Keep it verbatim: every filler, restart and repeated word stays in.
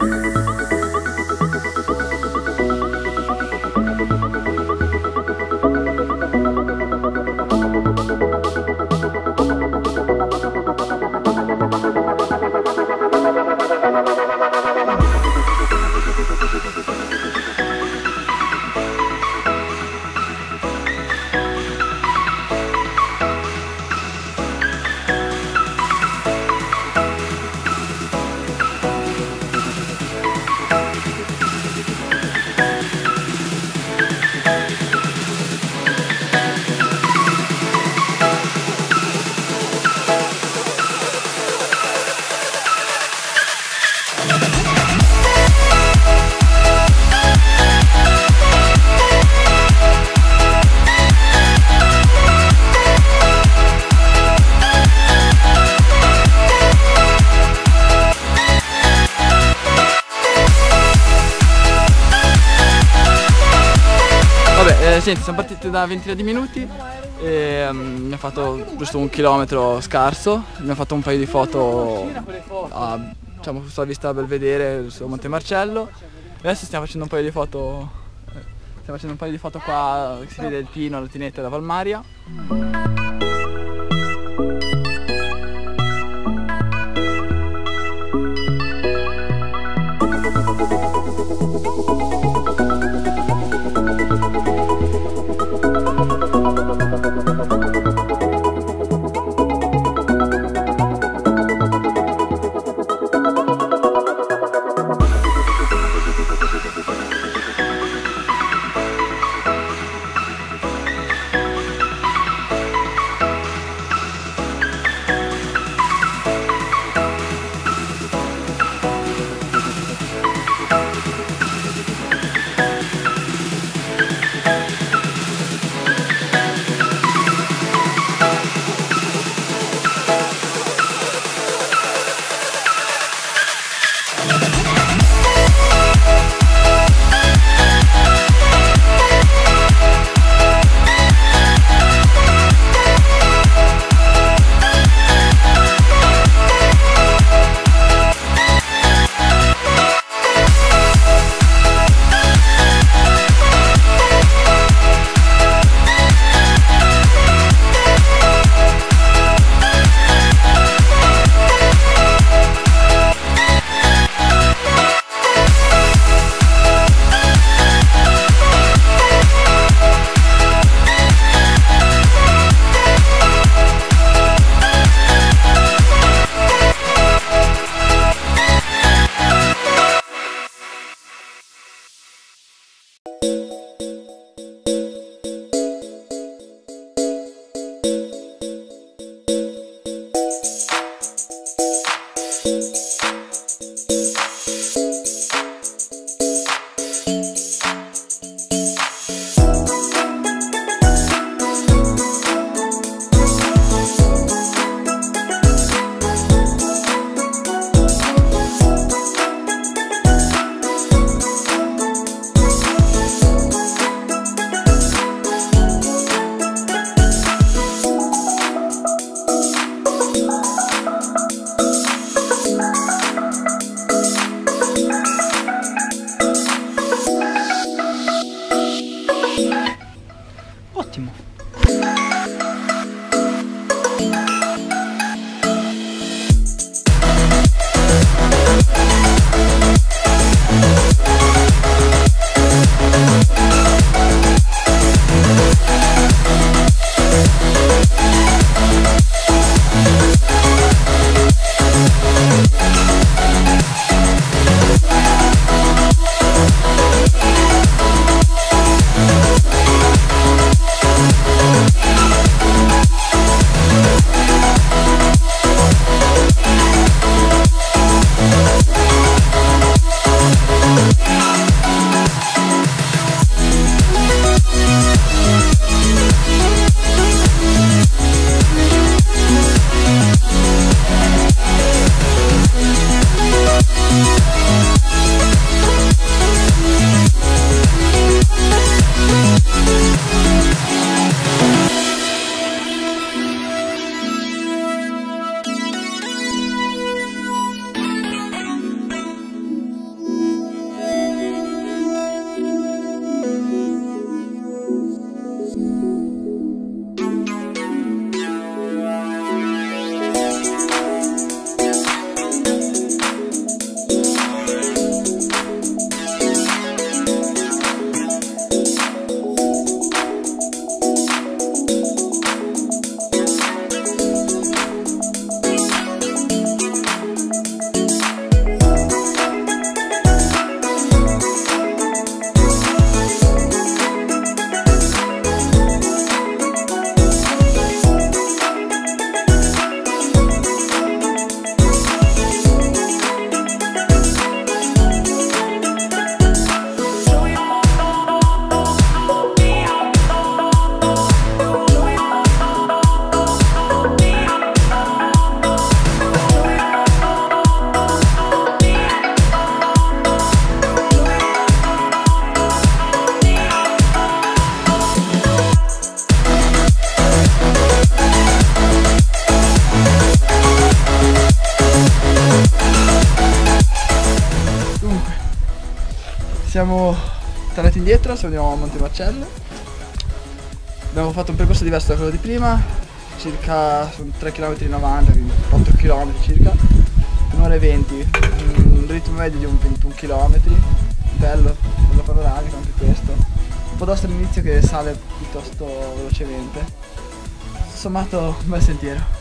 Vabbè, eh, senti, siamo partiti da ventina di minuti e um, mi ha fatto giusto un chilometro scarso, mi ha fatto un paio di foto a, diciamo, sulla vista Belvedere, su Monte Marcello. Adesso stiamo facendo un paio di foto, eh, stiamo facendo un paio di foto qua, che si vede il Pino, la Tinetta e la Valmaria. Siamo tornati indietro, siamo a Monte Marcello. Abbiamo fatto un percorso diverso da quello di prima, circa tre virgola novanta chilometri, quindi otto chilometri circa, un'ora e venti, un ritmo medio di un ventuno chilometri, bello, bello panoramico anche questo. Un po' d'osso all'inizio che sale piuttosto velocemente. Sommato un bel sentiero.